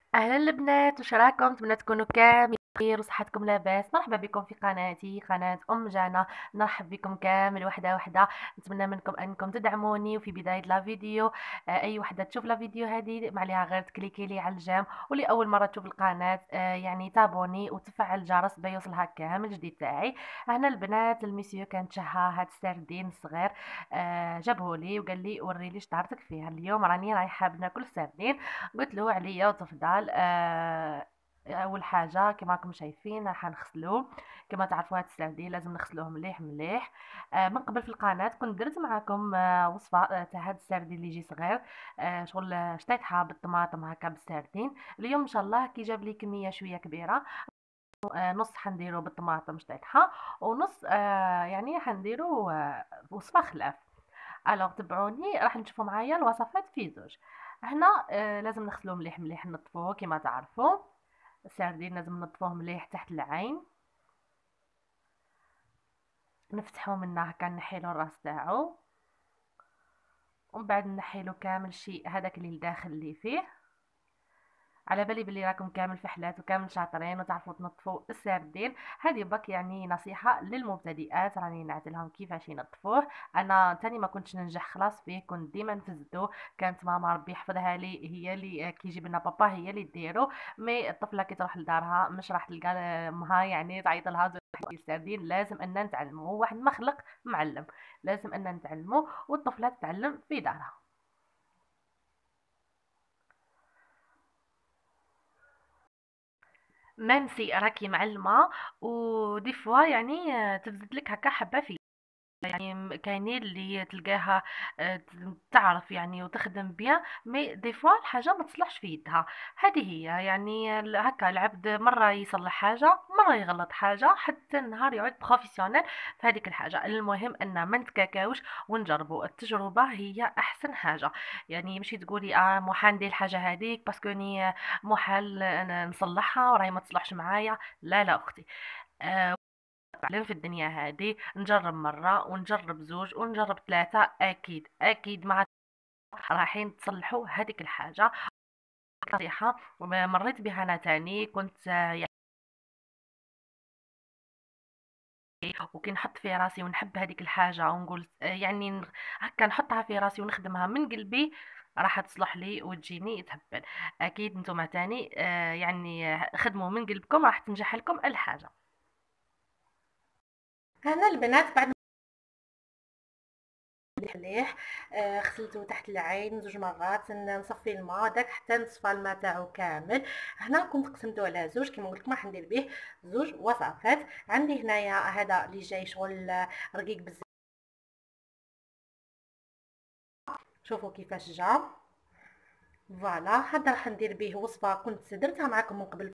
أهلا البنات، وش راكم؟ نتمنى تكونوا كاملين بخير وصحتكم لاباس. مرحبا بكم في قناتي، قناة أم جانا. نرحب بكم كامل وحدة وحدة. نتمنى منكم أنكم تدعموني. وفي بداية لا فيديو أي وحدة تشوف لا فيديو هذه ما عليها غير تكليكي لي على الجيم، واللي أول مرة تشوف القناة يعني تابوني وتفعل الجرس بيوصلها كامل جديد تاعي. هنا البنات الميسيو كان تشهى هاد السردين الصغير، جابهولي وقال لي وري لي شطارتك فيها. اليوم راني رايحة بناكل سردين. قلت له عليا وتفضل. اول حاجه كما راكم شايفين راح نغسلوه. كما تعرفوا هاد السردين لازم نغسلوه مليح مليح. من قبل في القناه كنت درت معكم وصفه تاع هاد السردين اللي يجي صغير، شغل شطيحها بالطماطم هكا بالسردين. اليوم ان شاء الله كي جاب لي كميه شويه كبيره، نص حنديرو بالطماطم شطيحها، ونص يعني حنديرو وصفه خلاف. الوغ تبعوني راح نشوفوا معايا الوصفات في زوج. هنا لازم نغسلوه مليح مليح، نطفوه كما تعرفوا. السردين لازم نطفوه مليح تحت العين، نفتحوه منه هكا، نحيلو الراس تاعو، ومن بعد نحيلو كامل شيء هذاك اللي لداخل اللي فيه. على بالي بلي راكم كامل فحلات وكامل شاطرين وتعرفوا تنظفوا السردين. هذه بك يعني نصيحة للمبتدئات، راني نعتلهم كيفاش ينظفوه. انا تاني ما كنتش ننجح خلاص فيه، كنت ديما نفزدو. كانت ماما ربي يحفظها لي هي اللي كي يجيب لنا بابا هي اللي ديرو. مي الطفله كي تروح لدارها مش راح تلقى امها يعني تعيط لها السردين. لازم ان نتعلمه، هو واحد مخلق معلم، لازم ان نتعلمه والطفله تتعلم في دارها. ميم راكي معلمه، ودي فوا يعني تفزت لك هكا حبه في، يعني كاينين اللي تلقاها تعرف يعني وتخدم بها، مي دي فوا الحاجه ما تصلحش في يدها. هذه هي يعني هكا العبد مره يصلح حاجه مره يغلط حاجه حتى النهار يعود بروفيسيونيل في هذيك الحاجه. المهم ان ما نتكاكاوش ونجربوا، التجربه هي احسن حاجه. يعني ماشي تقولي محال ندير الحاجه هذيك باسكو محال نصلحها وراهي ما تصلحش معايا. لا لا اختي، فعلا في الدنيا هذه نجرب مرة ونجرب زوج ونجرب ثلاثة، أكيد أكيد مع رايحين تصلحوا هذيك الحاجة. نصيحة مريت بها أنا تاني، كنت يعني وكي نحط في راسي ونحب هذيك الحاجة ونقول يعني هكا نحطها في راسي ونخدمها من قلبي، راح تصلح لي وتجيني تهبل. أكيد نتوما تاني يعني خدموا من قلبكم راح تنجح لكم الحاجة. هنا البنات بعد مليح غسلته تحت العين زوج مرات، نصفي الماء داك حتى نصفى الماء تاعو كامل. هنا كنت قسمته على زوج كما قلت لكم راح ندير به زوج وصفات. عندي هنايا هذا اللي جاي شغل رقيق بزاف، شوفوا كيفاش جا. فوالا هذا راح ندير به وصفه كنت درتها معكم من قبل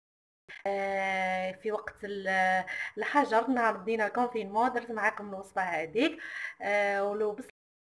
في وقت الحجر، نهار بدينا الكونفينمون درت معكم الوصفه هذيك ولو بس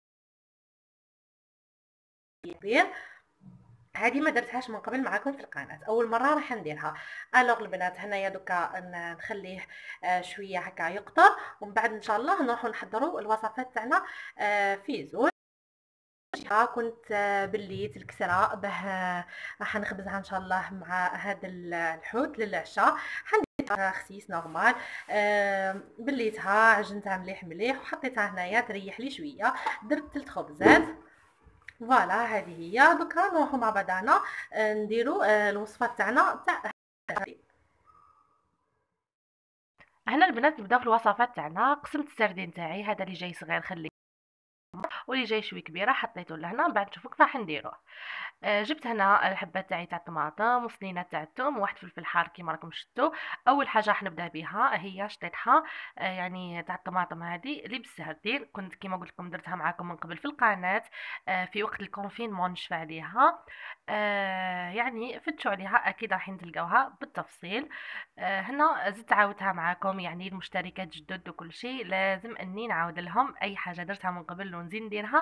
كبير. هذه ما درتهاش من قبل معكم في القناه، اول مره راح نديرها. الوغ البنات هنايا دوكا نخليه شويه هكا يقطر، ومن بعد ان شاء الله نروحوا نحضروا الوصفات تاعنا في زوج. كنت بليت الكسرة به راح نخبزها ان شاء الله مع هذا الحوت للعشاء. حنديرها خسيس نورمال، بليتها عجنتها مليح مليح وحطيتها هنايا تريح لي شويه. درت 3 خبزات. فوالا هذه هي. دوكا نروحو مع بعضنا نديرو الوصفه تاعنا تاع هنا البنات نبداو في الوصفات تاعنا. قسمت السردين تاعي، هذا اللي جاي صغير خليه، واللي جاي شوي كبيره حطيته لهنا. من بعد نشوفوا كيفاش نديروه. جبت هنا الحبات تاعي تاع الطماطم وسنينه تاع الثوم وواحد فلفل حار كيما راكم شفتوا. اول حاجه راح نبدا بها هي شطيحه يعني تاع الطماطم هذه اللي بالسردين. كنت كيما قلت لكم درتها معاكم من قبل في القناه في وقت الكونفينمون نشفى عليها. يعني فتشوا عليها اكيد راح تلقاوها بالتفصيل. هنا زدت عاودتها معاكم، يعني المشتركات جدد وكل شيء لازم اني نعاود لهم اي حاجه درتها من قبل ونزيد نديرها.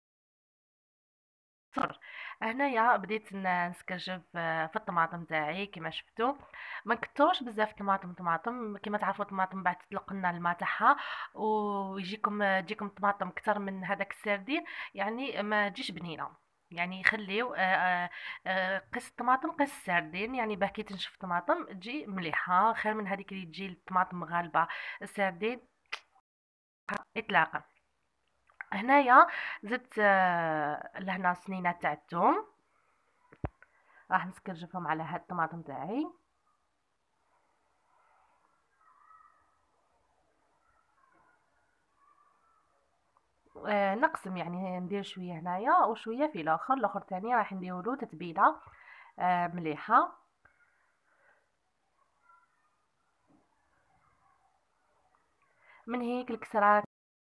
صفر. هنايا بديت نسكرجف في الطماطم تاعي كما شفتوا. ما نكتروش بزاف طماطم كما تعرفوا الطماطم بعد تطلق لنا الماء تاعها ويجيكم تجيكم طماطم اكثر من هذاك السردين، يعني ما تجيش بنينه. يعني خليو قص الطماطم قص السردين، يعني باه كي تنشف الطماطم تجي مليحه خير من هذيك اللي تجي الطماطم غالبه. السردين اطلاقا. هنايا زدت لهنا سنينه تاع الثوم، راح نسكرجفهم على هاد الطماطم تاعي. نقسم يعني ندير شويه هنايا وشويه في الاخر، الاخر تاني راح نديرو تتبيله مليحه. من هيك الكسرات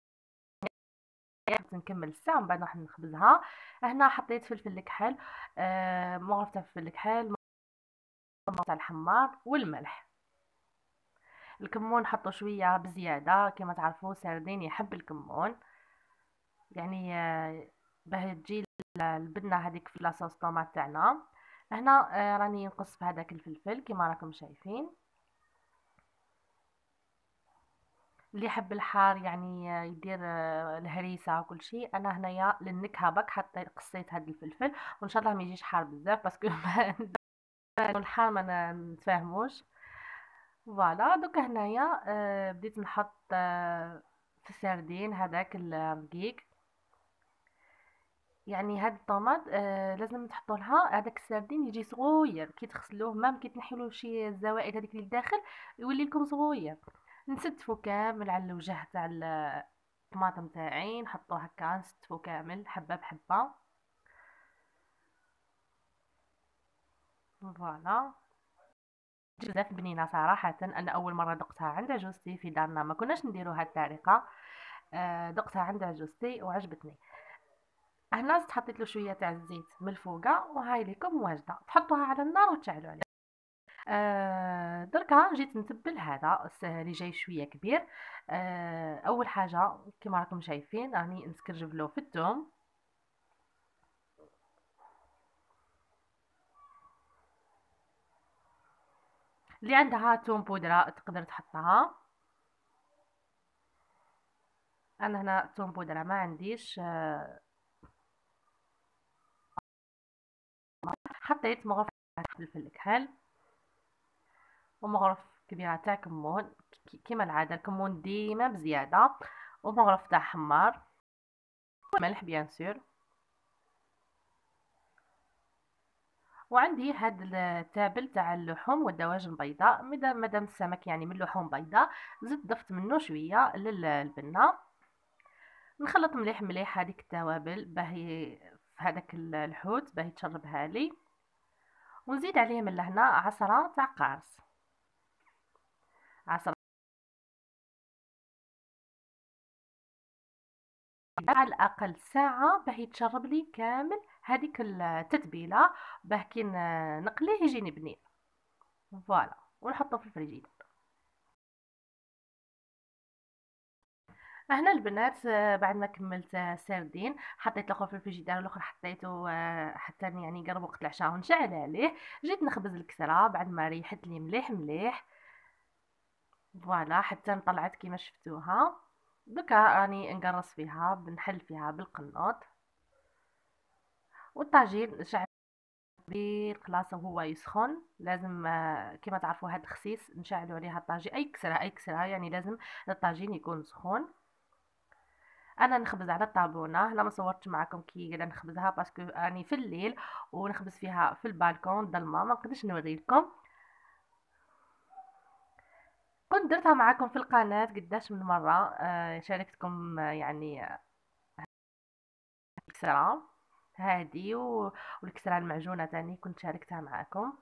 نكمل الساعه ومن بعد راح نخبزها. هنا حطيت فلفل الكحل، مغرفه تاع فلفل الكحل، مغرفه تاع الحمار والملح. الكمون نحطو شويه بزياده، كما تعرفوا ساردين يحب الكمون، يعني باه تجي البنه هذيك في لاصوص طوماط تاعنا. هنا راني نقص في هذاك الفلفل كما راكم شايفين. اللي يحب الحار يعني يدير الهريسه وكل شيء. انا هنايا للنكهه بك حتى قصيت هذا الفلفل، وان شاء الله ما يجيش حار بزاف باسكو الحار ما نتفاهموش. فوالا دوكا هنايا بديت نحط في السردين هذاك الرقيق. يعني هاد الطوماط لازم تحطوا لها هذاك السردين يجي صغير كي تغسلوه، مام كي تنحيلو شي الزوائد هذيك اللي داخل يولي لكم صغير. نستفو كامل على الوجه تاع الطماطم تاعي، نحطو هكا نستفو كامل حبه بحبه. فوالا بزاف بنينه صراحه. انا اول مره دقتها عند عجوزتي في دارنا، ما كناش نديرو هاد الطريقه. دقتها عند عجوزتي وعجبتني. هنا حطيت له شويه تاع الزيت من الفوقه، وهاي لكم واجده تحطوها على النار وتشعلوا عليها. دركا جيت نتبل هذا اللي جاي شويه كبير. اول حاجه كما راكم شايفين راني نسكرجف له في الثوم. اللي عندها توم بودره تقدر تحطها. انا هنا توم بودره ما عنديش. حطيت مغرفه فلفل الكحل ومغرف كبيره تاع كمون، كما العاده الكمون ديما بزياده، ومغرف تاع حمار وملح بيان سور. وعندي هاد التابل تاع اللحوم والدواجن البيضاء، مادام السمك يعني من لحوم بيضاء زدت ضفت منه شويه للبنه. نخلط مليح مليح هذيك التوابل باهي في هذاك الحوت باهي تشربها لي، ونزيد عليه من لهنا عصره تاع قارص، عصره على الاقل ساعه باهي تشرب لي كامل هذيك التتبيله، باه كي نقليه يجيني بنين. فوالا ونحطه في الفريجيدر. هنا البنات بعد ما كملت سردين حطيت الاخر في الفريجيدير، والاخر حطيته حتى يعني قرب وقت العشاء ونشعل عليه. جيت نخبز الكسره بعد ما ريحت لي مليح مليح. فوالا حتى طلعت كيما شفتوها. دوكا راني نقرص فيها بنحل فيها بالقنوط. والطاجين شعل كبير خلاص وهو يسخن. لازم كما تعرفوا هاد الخسيس نشعلوا عليها الطاجين، اي كسره اي كسره يعني لازم الطاجين يكون سخون. انا نخبز على الطابونه. هنا ما صورتش معكم كي قاعده نخبزها باسكو راني في الليل ونخبز فيها في البالكون ضلمه، ما نقدرش نوريلكم. كنت درتها معكم في القناه قداش من مره. شاركتكم يعني الكسره هادي والكسره المعجونه تاني كنت شاركتها معكم.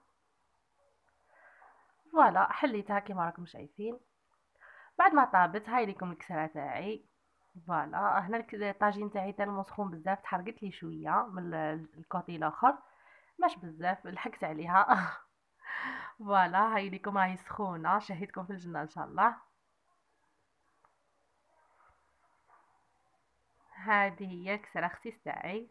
فوالا حليتها كما راكم شايفين. بعد ما طابت هاي لكم الكسره تاعي. فوالا هنا الطاجين تاعي تالمو سخون بزاف، تحرقت لي شويه من الكوتي الاخر، مش بزاف لحقت عليها. فوالا هاي ليكم هاي سخونه، شهيتكم في الجنه ان شاء الله. هذه هي الكسره خسيس تاعي.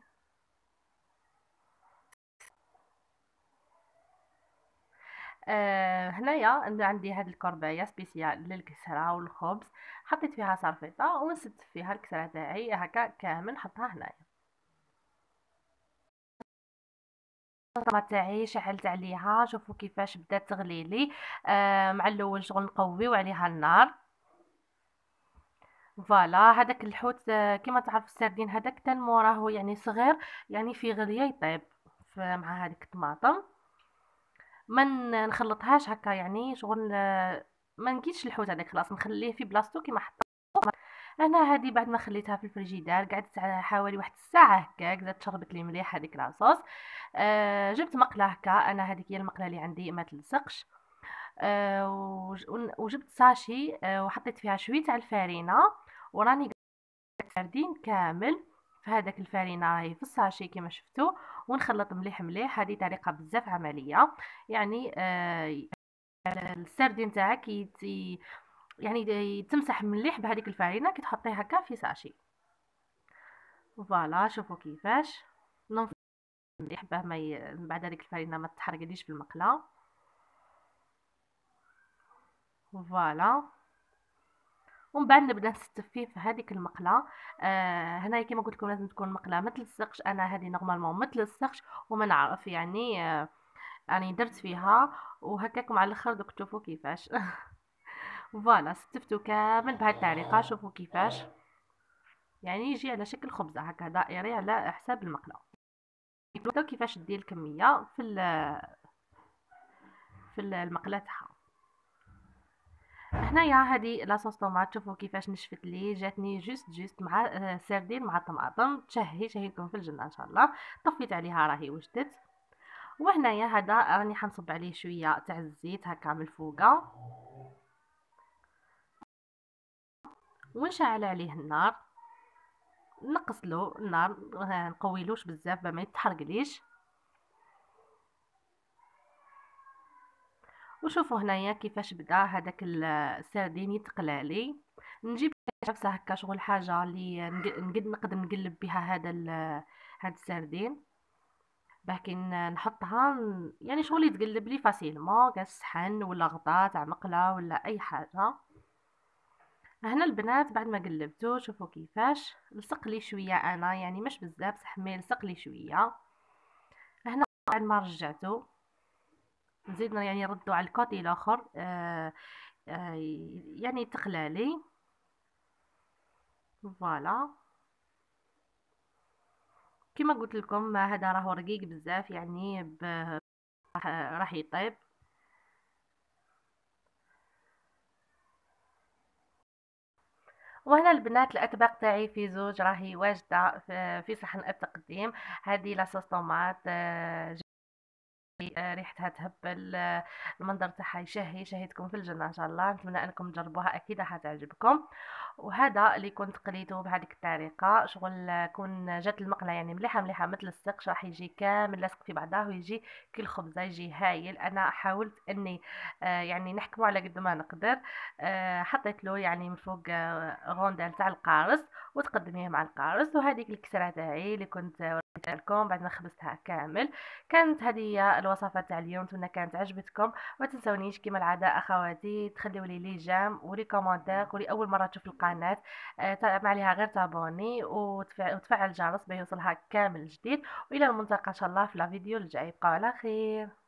هنايا عندي هاد الكربايه سبيسيال للكسره والخبز، حطيت فيها صرفيطه ونسدت فيها الكسره تاعي هكا كامل نحطها هنايا. الطماط تاعي شعلت عليها، شوفوا كيفاش بدات تغلي لي. مع الاول شغل نقويو عليها النار. فوالا هذاك الحوت، كيما تعرف السردين هذاك تنمو راهو يعني صغير، يعني في غليه يطيب مع هذيك الطماطم. ما نخلطهاش هكا يعني شغل، ما نكيش الحوت هذاك خلاص نخليه في بلاصتو كيما حط. انا هذه بعد ما خليتها في الفريجيدار قعدت على حوالي واحد الساعه هكاك، زادت شربت لي مليح هذيك لاصوص. جبت مقله هكا، انا هذيك هي المقله اللي عندي ما تلصقش. وجبت ساشي، وحطيت فيها شويه تاع الفارينه، وراني قعدت سردين كامل في هذاك الفارينه راهي في الساشي كما شفتوا، ونخلط مليح مليح. هذه طريقه بزاف عمليه يعني. السردين تاعك يعني تمسح مليح بهذيك الفارينه كي تحطيه هكا في ساشي. فوالا شوفوا كيفاش ننفض مليح باه بعد هذيك الفارينه ما تحرقليش في المقله. فوالا ومن بعد نبدا نستف فيه في هذيك المقله. هنايا كيما قلت لكم لازم تكون المقله ما تلصقش، انا هذه نورمالمون ما تلصقش وما نعرف يعني. راني درت فيها وهكاك مع الاخر دوك تشوفوا كيفاش. فوالا استفتو كامل بهذه الطريقه، شوفوا كيفاش يعني يجي على شكل خبزه هكا دائري على حساب المقله. شوفوا كيفاش دير الكميه في المقله تاعها. هنايا هذه لاصوص طوماط، شوفوا كيفاش نشفت لي، جاتني جوست مع سردين مع طماطم، تشهيكم في الجنه ان شاء الله. طفيت عليها راهي وجدت. وهنايا هذا راني حنصب عليه شويه تاع الزيت هكا من الفوقه، ونشعل عليه النار، نقص له النار، نقويلوش بزاف ما يتحرقليش. وشوفوا هنايا كيفاش بدا هذاك السردين يتقلالي. نجيب نفسه هكا شغل حاجه اللي نقدر نقلب بها هذا السردين، باه كي نحطها يعني شغل يتقلب لي فاسيلمون، كاع صحن ولا غطا تاع مقله ولا اي حاجه. هنا البنات بعد ما قلبته شوفوا كيفاش لصق لي شويه، انا يعني مش بزاف صح مي لصق لي شويه. هنا بعد ما رجعته نزيد يعني نردو على الكوتي الاخر، يعني تقلالي. فوالا كما قلت لكم هذا راهو رقيق بزاف يعني راح يطيب. وهنا البنات الاطباق تاعي في زوج راهي واجده في صحن التقديم. هذه لاصوص طوماط، ريحتها تهبل، المنظر تاعها يشهيكم في الجنه ان شاء الله. نتمنى انكم تجربوها، اكيد راح تعجبكم. وهذا اللي كنت قليته بهذيك الطريقه شغل كون جات المقله يعني مليحه مليحه ما تلصقش، راح يجي كامل لاصق في بعضه ويجي كل خبزه يجي هايل. انا حاولت اني يعني نحكمه على قد ما نقدر. حطيت له يعني من فوق غوندال تاع القارص وتقدميه مع القارص. وهذيك الكسره تاعي اللي كنت وريتها لكم بعد ما خبزتها كامل. كانت هذه هي الوصفه تاع اليوم، نتمنى كانت عجبتكم. ما تنسونيش كما العاده اخواتي تخليوا لي جيم ولي كومونتير، ولي اول مره تشوف القناه ما عليها غير تابوني وتفعل الجرس باه يوصلها كامل جديد. والى الملتقى ان شاء الله في الفيديو الجاي، بقوا على خير.